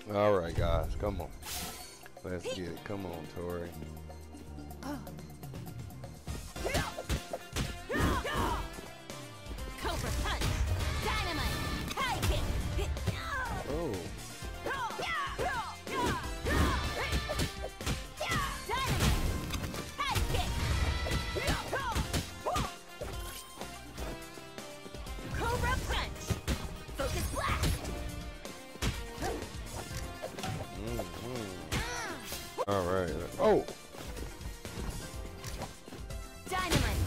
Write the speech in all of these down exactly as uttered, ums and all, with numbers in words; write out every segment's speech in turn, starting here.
All right, guys, come on. Let's get it. Come on, Tori. Cobra punch, dynamite, high kick. Oh. Cobra punch, focus blast. Mm-hmm. All right. Oh. Dynamite.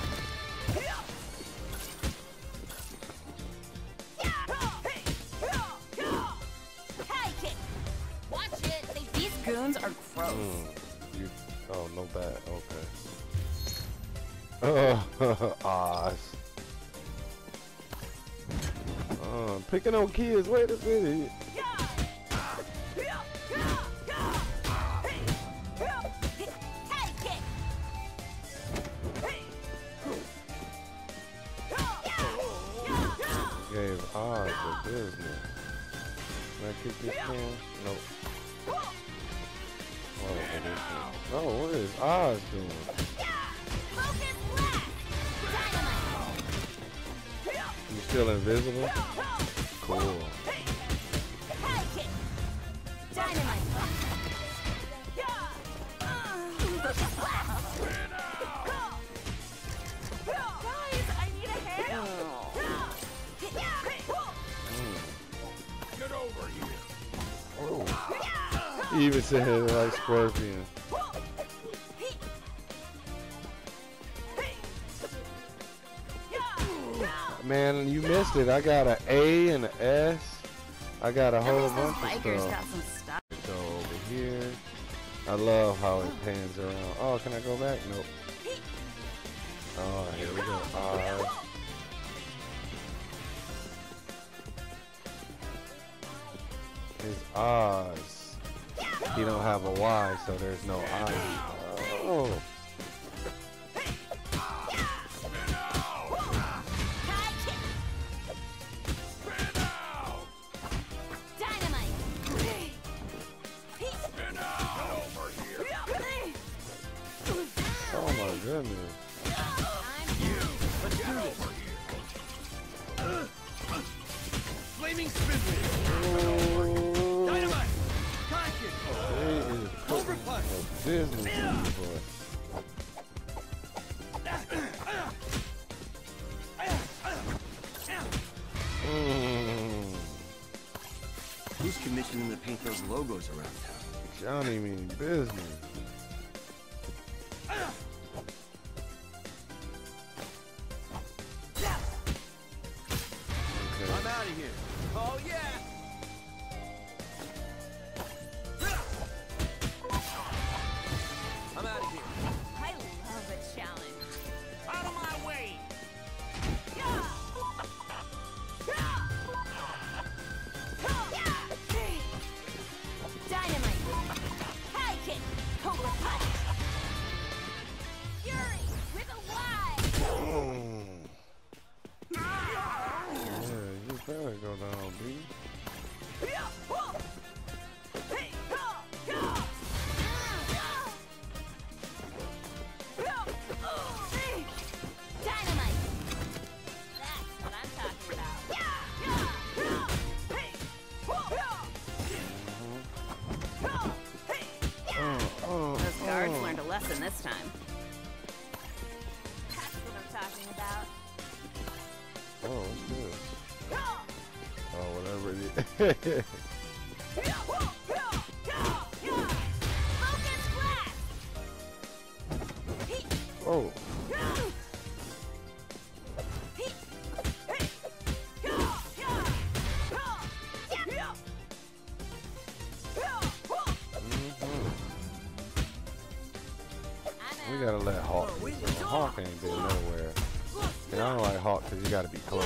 High kick. Watch it. These goons are gross. Mm. You. Oh, no bad. Okay. Oh, Oz. Uh, picking on kids. Wait a minute. Gave Oz the business. Can I kick this can? Nope. Oh, what is this? Oh, what is Oz doing? You still invisible? Cool. Dynamite. Guys, I need a hand. Get over here. Oh. He even said it like Scorpion. Man, you missed it. I got an A and an S. I got a whole bunch of stuff. So over here, I love how it pans around. Oh, can I go back? Nope. Oh, here we go. R. It's Oz. He don't have a Y, so there's no I. Oh. Oh my goodness. Let's do this. Flaming spin wheel. Dynamite. High kick. He is Cobra punch. a business in this boy. Mm. Who's commissioning to paint those logos around town? Johnny mean business. I'm out of here. Oh yeah. I'm out of here. I love a challenge. Out of my way. Dynamite. High kick. Cobra punch. Fury with a Y. Mm. Yeah, you better go down, B. Dynamite. That's what I'm talking about. Those guards learned a lesson this time. That's what I'm talking about. Oh, what's this? Oh, whatever it is. Focus blast. Oh. We gotta let Hawk do something. Hawk ain't been nowhere. And I don't like Hawk because you gotta be close.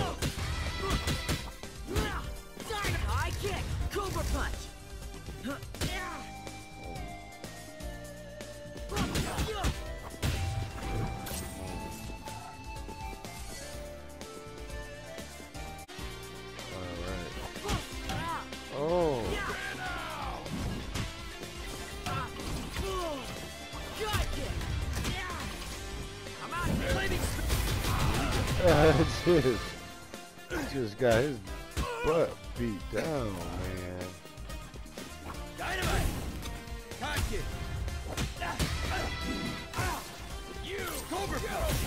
High kick. Cobra punch. Alright. Oh. just, just got his butt beat down, man. Dynamite! Cock it! You! Cobra!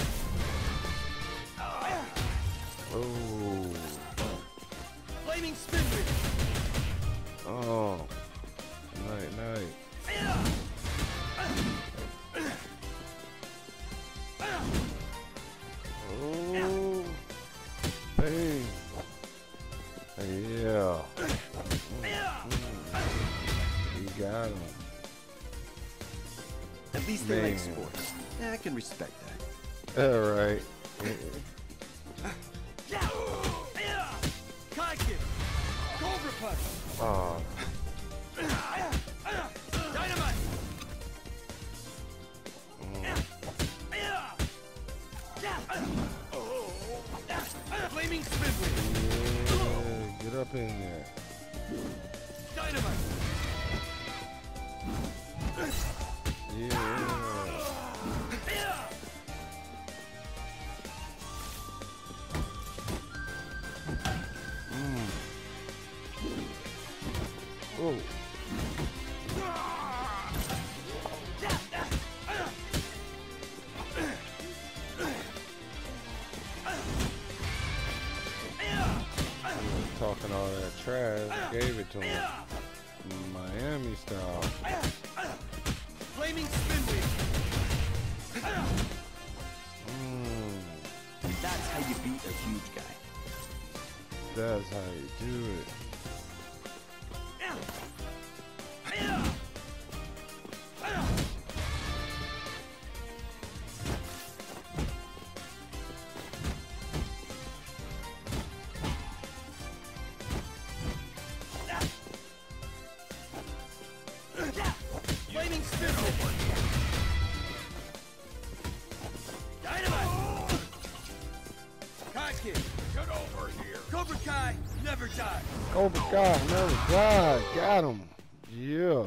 Oh. Flaming spin wheel! Oh. Night, night. Oh. Bang. Yeah. You got him. At least they Man. like sports. Yeah, I can respect that. All right. Cock it! Cobra punch! Oh. Dynamite! Flaming spin wheel! Yeah, get up in there. Dynamite! Yeah. Mm. Oh. Talking all that trash, gave it to him. Miami style. Flaming spin wheel! Mm. That's how you beat a huge guy. That's how you do it. Flaming spin wheel! Dynamite! Cock it! Get over here! Cobra Kai never die! Cobra Kai, never died. Got him. Yeah.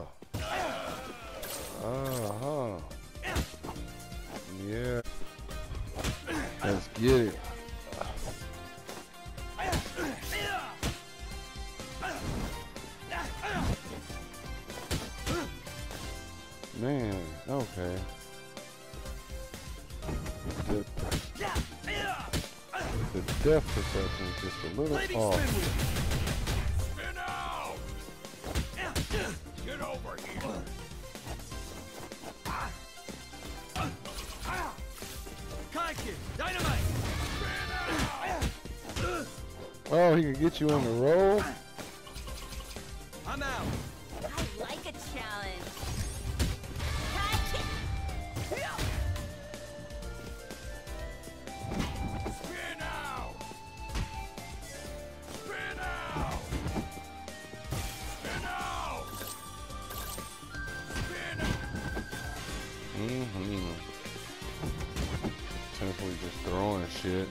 Uh-huh. Yeah. Let's get it. Man, okay. The, the depth perception is just a little Flaming off. spin wheel! Spin out! Get over here! Cock it! Dynamite! Spin out! Oh, he can get you on the roll? I'm out! I like a challenge. High kick. Spin out! Spin out! Spin out! Spin out! Mm-hmm. Simply just throwing shit.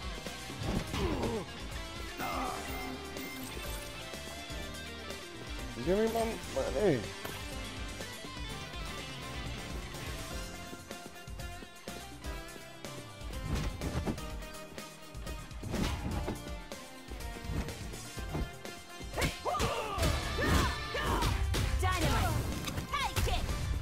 Give me my money. Dynamite. High kick.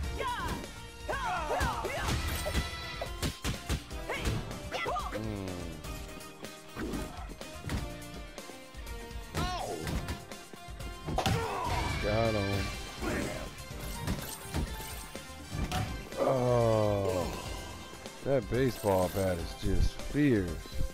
Got him. Oh, that baseball bat is just fierce.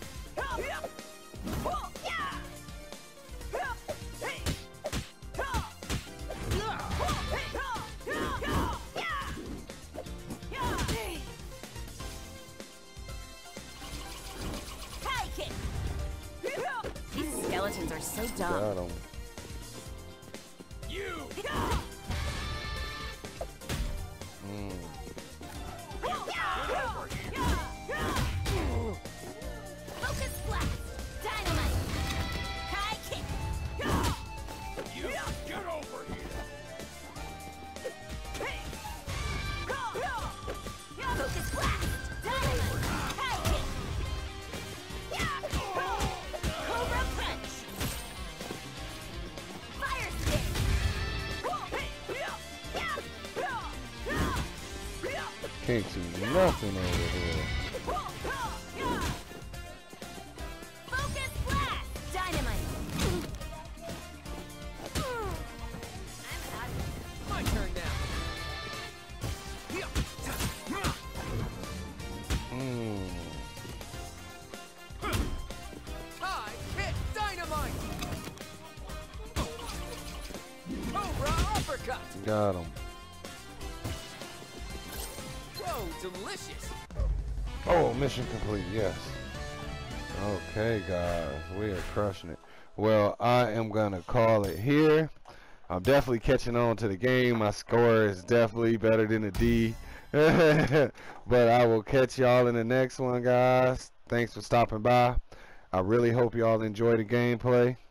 High kick. These skeletons are so dumb. Got him. You! Mm. Focus blast. Dynamite. High kick. You! Get over here! Focus blast. Dynamite. High kick. can't see nothing over here. Focus blast! Dynamite! I'm out of here. My turn now. Mm. Tie hit dynamite. Cobra uppercut. Got him. Whoa, delicious. Oh, mission complete, yes. Okay, guys, we are crushing it. Well, I am going to call it here. I'm definitely catching on to the game. My score is definitely better than a D. But I will catch y'all in the next one, guys. Thanks for stopping by. I really hope y'all enjoy the gameplay.